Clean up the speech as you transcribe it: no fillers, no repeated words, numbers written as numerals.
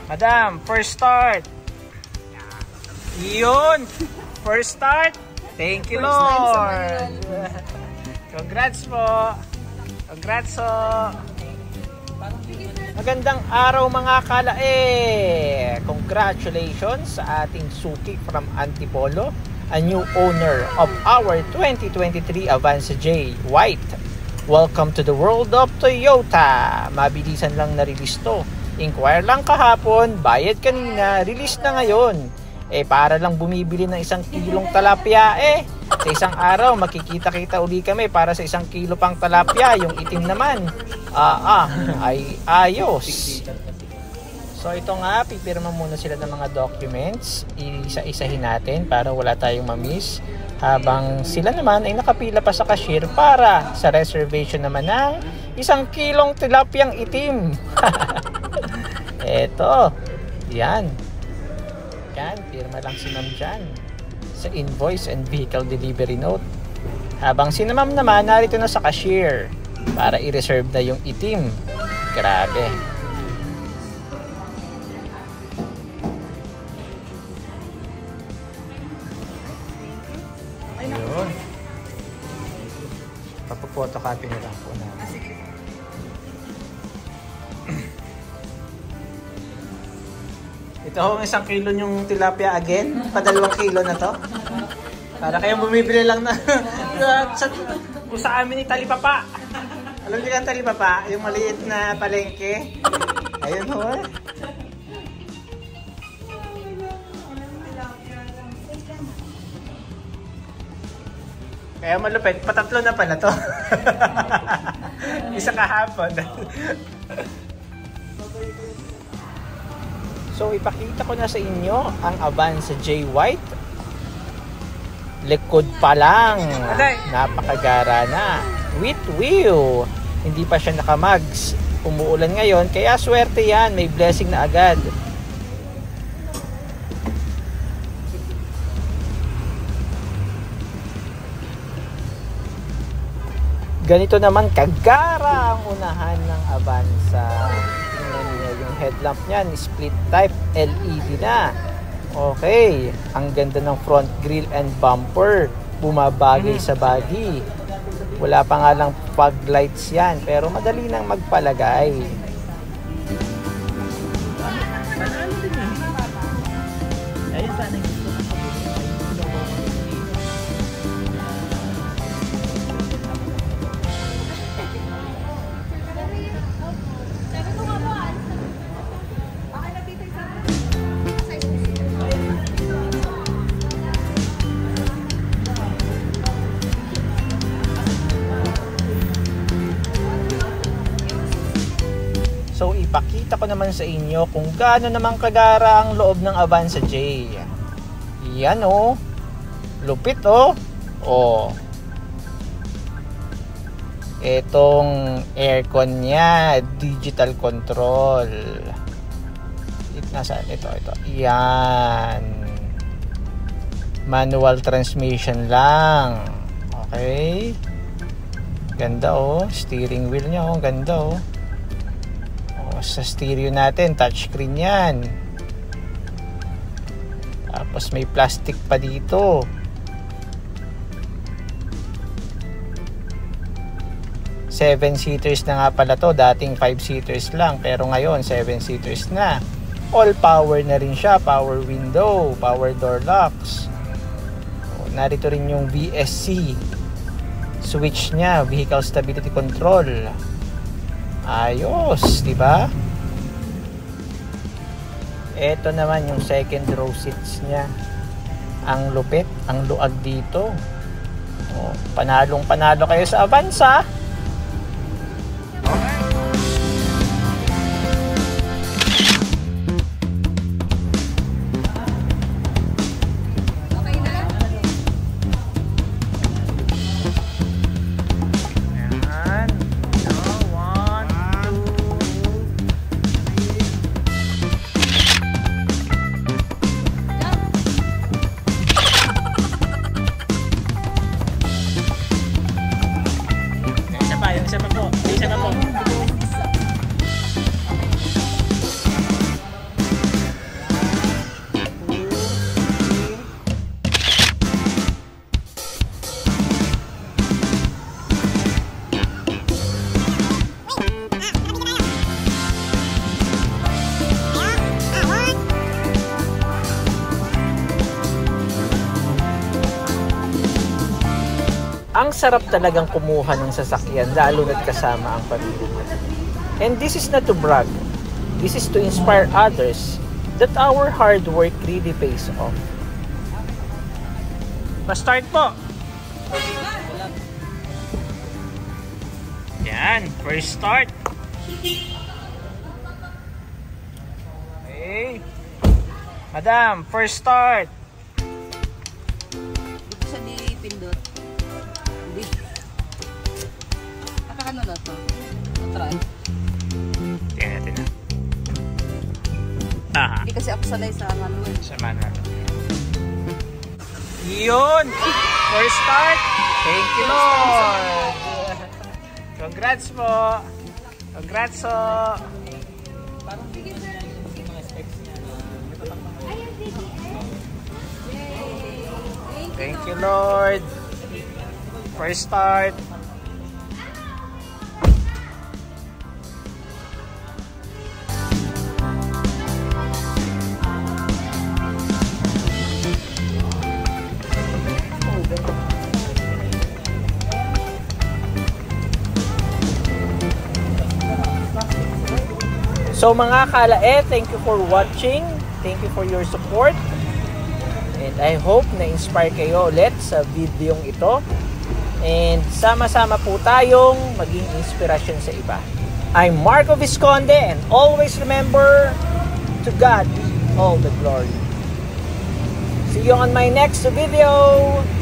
Madam, first start. Yun. First start. Thank you, Lord. Congrats po. Congrats po. Magandang araw mga kalae. Congratulations sa ating suki from Antipolo, a new owner of our 2023 Avanza J White. Welcome to the world of Toyota. Mabilisan lang na-release to. Inquire lang kahapon, bayad kanina, release na ngayon. Para lang bumibili ng 1 kilong talapia sa isang araw makikita-kita uli kami para sa 1 kilo pang talapia. Yung itim naman ay ayos. So ito nga, pipirma muna sila ng mga documents. Isa-isahin natin para wala tayong ma-miss. Habang sila naman ay nakapila pa sa cashier para sa reservation naman ng 1 kilong tilapiyang itim. Eto, yan. Yan, pirma lang si ma'am dyan sa invoice and vehicle delivery note. Habang si ma'am naman narito na sa cashier para i-reserve na yung itim. Grabe. Ayun. Papaphotocopy na lang po na. Ito ho, 1 kilo yung tilapia again. Pa 2 kilo na to. Para kayong bumibili lang na sa amin ni Talipapa. Alam niyo ang Talipapa? Yung maliit na palengke. Ayun ho eh. Kaya malupit. Patatlo na pala to. Isa kahapon. So ipakita ko na sa inyo ang Avanza J White. Likod pa lang, napakagara na. With wheel, hindi pa siya nakamags. Umuulan ngayon, kaya swerte yan, may blessing na agad. Ganito naman kagara ang unahan ng Avanza. Yung headlamp niyan, split type LED na. Okay, ang ganda ng front grille and bumper. Bumabagay sa body. Wala pa nga lang fog lights yan, pero madali nang magpalagay. Ayun sana yung gusto ko. So ipakita ko naman sa inyo kung gaano naman kagara ang loob ng Avanza J. Yan oh. Lupit oh. Oh. Etong aircon niya, digital control. Nasaan ito? Yan. Manual transmission lang. Okay. Ganda oh. Steering wheel niya oh, ganda oh. Sa stereo natin, touchscreen yan. Tapos may plastic pa dito. Seven-seaters na nga pala to. Dating 5-seaters lang, pero ngayon 7-seaters na. All power na rin siya. Power window, power door locks. Narito rin yung VSC switch nya, vehicle stability control. Ayos, di ba? Ito naman yung second row seats niya. Ang lupit, ang luag dito. Oh, panalong-panalo kayo sa Avanza. Ang sarap talagang kumuha ng sasakyan, lalo na't kasama ang pamilya. And this is not to brag. This is to inspire others that our hard work really pays off. Pa-start po! Yan, first start. Okay. Madam, first start. Dito sa di pindot. Hindi. Nakakano na to? Try. Tingnan natin na. Aha. Hindi kasi ako sanay sa manual. Sa manual. Yun! First start! Thank you, Lord! Congrats po! Congrats po! Thank you, Lord! First start! So mga kalae, thank you for watching. Thank you for your support. And I hope na-inspire kayo ulit sa videong ito. And sama-sama po tayong maging inspirasyon sa iba. I'm Marco Visconde and always remember, to God be all the glory. See you on my next video.